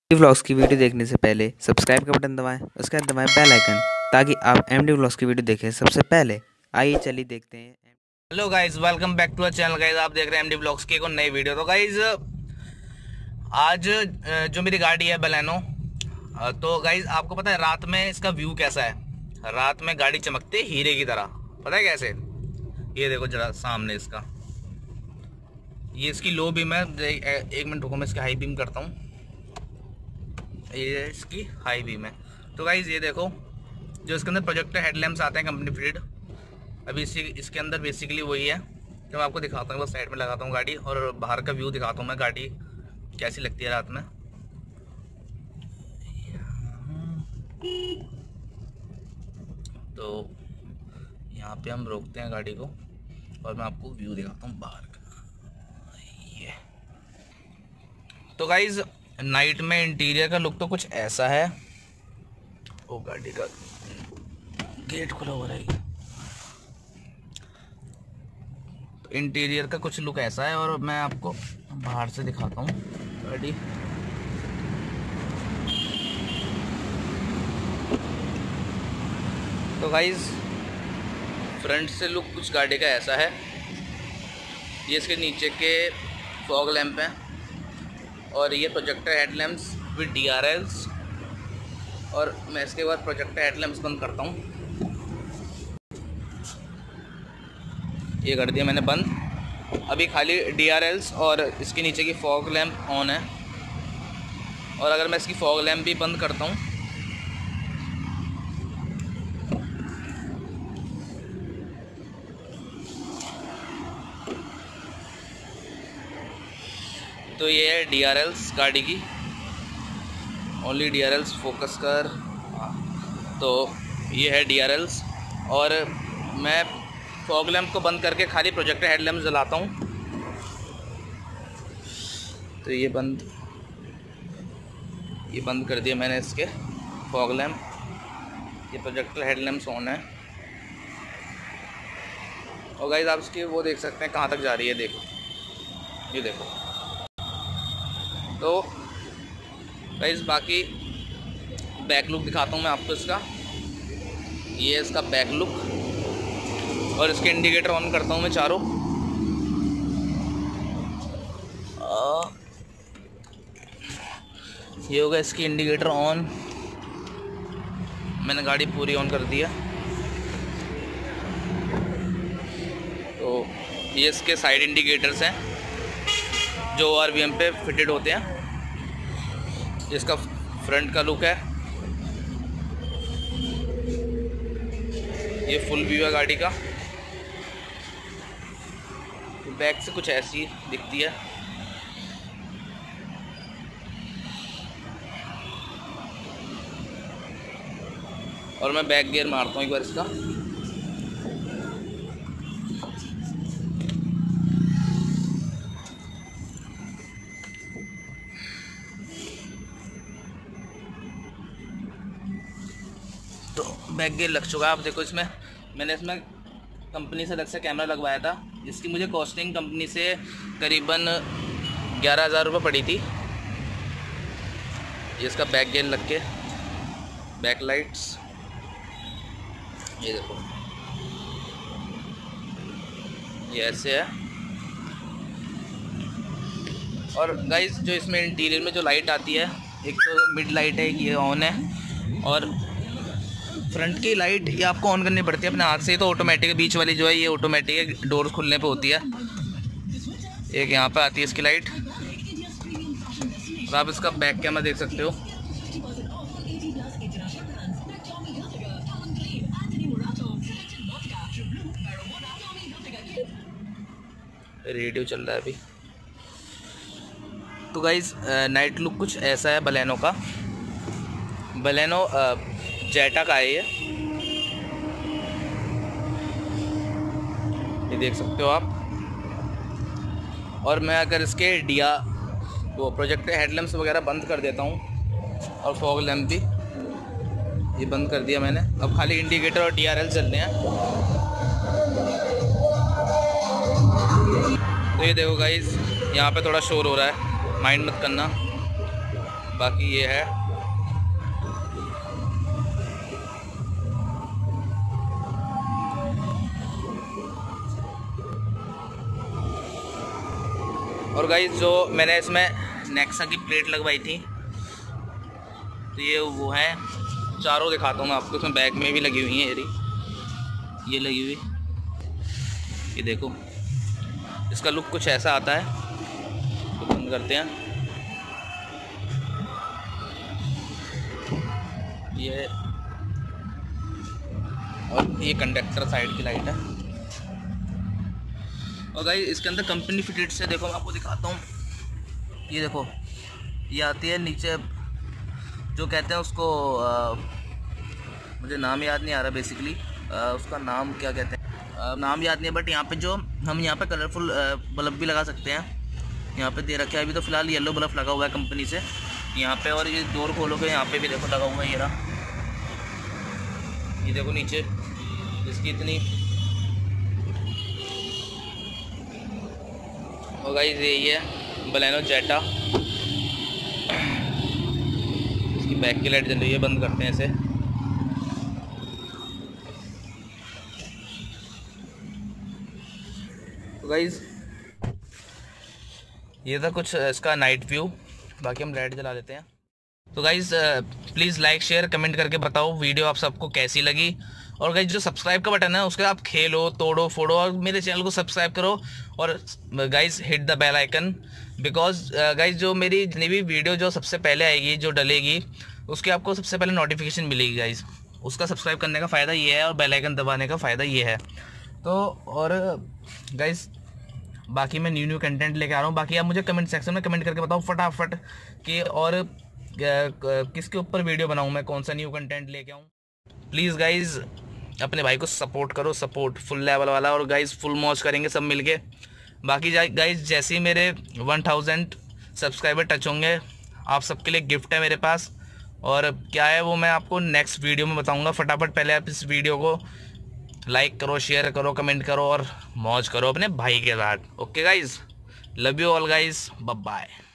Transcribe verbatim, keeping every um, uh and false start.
Vlogs की video देखने से पहले सब्सक्राइब का बटन दबाएं, उसके बाद दबाएं बेल आइकन, ताकि आप एमडी व्लॉग्स की वीडियो देखें सबसे पहले। आइए चलिए देखते हैं। Hello guys, welcome back to our channel guys. आप देख रहे हैं एमडी व्लॉग्स की एक और नई वीडियो। तो गाइज आज जो मेरी गाड़ी है बलेनो, तो गाइज आपको पता है रात में इसका व्यू कैसा है। रात में गाड़ी चमकती है हीरे की तरह। पता है कैसे? ये देखो जरा सामने इसका, ये इसकी लो बीम है। एक मिनट रुको, मैं इसकी हाई बीम करता हूँ। ये इसकी हाई बीम है। तो गाइज ये देखो, जो इसके अंदर प्रोजेक्टर हेडलैम्प्स आते हैं कंपनी फिटेड, अभी इसी इसके अंदर बेसिकली वही है। तो मैं आपको दिखाता हूँ, बस साइड में लगाता हूँ गाड़ी और बाहर का व्यू दिखाता हूँ मैं, गाड़ी कैसी लगती है रात में। तो यहाँ पे हम रोकते हैं गाड़ी को और मैं आपको व्यू दिखाता हूँ बाहर का। ये तो गाइज नाइट में इंटीरियर का लुक तो कुछ ऐसा है। ओ, गाड़ी का गेट खुला हुआ रहेगा। तो इंटीरियर का कुछ लुक ऐसा है और मैं आपको बाहर से दिखाता हूँ गाड़ी। तो गाइज फ्रंट से लुक कुछ गाड़ी का ऐसा है। ये इसके नीचे के फॉग लैंप हैं और ये projector headlamps with D R Ls. और मैं इसके बाद प्रोजेक्टर हेडलैम्प्स बंद करता हूँ। ये कर दिया मैंने बंद। अभी खाली डी आर एल्स और इसके नीचे की फॉग लैंप ऑन है। और अगर मैं इसकी फॉग लैंप भी बंद करता हूँ तो ये है डी आर एल्स गाड़ी की। Only D R Ls focus कर। तो ये है डी आर एल्स और मैं फॉग लैंप को बंद करके खाली प्रोजेक्टर हेडलैम्प जलाता हूँ। तो ये बंद ये बंद कर दिया मैंने इसके फॉग लैंप। ये प्रोजेक्टर हेडलैम्प्स ऑन है। और गाइस आप इसकी वो देख सकते हैं कहाँ तक जा रही है। देखो, ये देखो। तो गाइस बाकी बैक लुक दिखाता हूँ मैं आपको इसका। ये है इसका बैक लुक और इसके इंडिकेटर ऑन करता हूँ मैं चारों। आ, ये होगा इसकी इंडिकेटर ऑन। मैंने गाड़ी पूरी ऑन कर दिया। तो ये इसके साइड इंडिकेटर्स हैं जो आर वी एम पे फिटेड होते हैं। इसका फ्रंट का लुक है। ये फुल व्यू है गाड़ी का। बैक से कुछ ऐसी दिखती है। और मैं बैक गियर मारता हूँ एक बार इसका। तो बैक गियर लग चुका है। आप देखो, इसमें मैंने इसमें कंपनी से अलग से कैमरा लगवाया था। इसकी मुझे कॉस्टिंग कंपनी से करीबन ग्यारह हज़ार रुपये पड़ी थी। ये इसका बैक गियर लग के, बैक लाइट्स ये देखो, ये ऐसे है। और गाइस जो इसमें इंटीरियर में जो लाइट आती है, एक तो मिड लाइट है, ये ऑन है। और फ्रंट की लाइट ये आपको ऑन करनी पड़ती है अपने हाथ से। तो ऑटोमेटिक है, बीच वाली जो है ये ऑटोमेटिक है, डोर खुलने पे होती है। एक यहाँ पे आती है इसकी लाइट। और आप इसका बैक कैमरा देख सकते हो। रेडियो चल रहा है अभी। तो गाइस नाइट लुक कुछ ऐसा है बलेनो का। बलेनो जेटा का है ये ये देख सकते हो आप। और मैं अगर इसके डिया वो प्रोजेक्टर हेडलैम्प्स वगैरह बंद कर देता हूँ और फॉग लैंप भी ये बंद कर दिया मैंने। अब खाली इंडिकेटर और डी आर एल चल रहे हैं। तो ये देखो गाइस, यहाँ पे थोड़ा शोर हो रहा है, माइंड मत करना। बाकी ये है। और गाइस जो मैंने इसमें नेक्सा की प्लेट लगवाई थी, तो ये वो है, चारों दिखाता हूँ मैं आपको। इसमें बैक में भी लगी हुई है, ये लगी हुई, ये देखो। इसका लुक कुछ ऐसा आता है। तो बंद करते हैं। ये और ये कंडक्टर साइड की लाइट है। और गाइस इसके अंदर कंपनी फिटेड से देखो, मैं आपको दिखाता हूँ। ये देखो, ये आती है नीचे, जो कहते हैं उसको आ, मुझे नाम याद नहीं आ रहा बेसिकली, उसका नाम क्या कहते हैं, आ, नाम याद नहीं है। बट यहाँ पे जो हम यहाँ पे कलरफुल बल्ब भी लगा सकते हैं। यहाँ पे दे रखा है। अभी तो फिलहाल येलो बल्ब लगा हुआ है कंपनी से यहाँ पे। और ये डोर खोलोगे, यहाँ पे भी देखो लगा हुआ है। ये रहा, ये देखो नीचे इसकी इतनी। और गाइस यही है बलेनो जेटा। इसकी बैक की लाइट जल रही है, बंद करते हैं इसे। तो गाइस ये था कुछ इसका नाइट व्यू। बाकी हम लाइट जला देते हैं। तो guys please like share comment करके बताओ वीडियो आप सबको कैसी लगी। और गाइस जो सब्सक्राइब का बटन है उसके आप खेलो, तोड़ो, फोड़ो और मेरे चैनल को सब्सक्राइब करो। और guys hit the bell icon, because guys जो मेरी जितनी भी वीडियो जो सबसे पहले आएगी, जो डलेगी, उसकी आपको सबसे पहले नोटिफिकेशन मिलेगी गाइस। उसका सब्सक्राइब करने का फ़ायदा ये है और बेल आइकन दबाने का फ़ायदा ये है। तो और गाइस बाकी मैं न्यू न्यू कंटेंट लेके आ रहा हूँ। बाकी आप मुझे कमेंट सेक्शन में कमेंट करके बताओ फटाफट कि और किसके ऊपर वीडियो बनाऊँ मैं, कौन सा न्यू कंटेंट लेके आऊँ। प्लीज़ गाइज अपने भाई को सपोर्ट करो, सपोर्ट फुल लेवल वाला। और गाइज फुल मौज करेंगे सब मिलके। बाकी गाइज जैसे ही मेरे वन थाउजेंड सब्सक्राइबर टच होंगे, आप सबके लिए गिफ्ट है मेरे पास। और क्या है वो मैं आपको नेक्स्ट वीडियो में बताऊंगा। फटाफट पहले आप इस वीडियो को लाइक करो, शेयर करो, कमेंट करो और मौज करो अपने भाई के साथ। Okay guys, love you all guys, bye bye.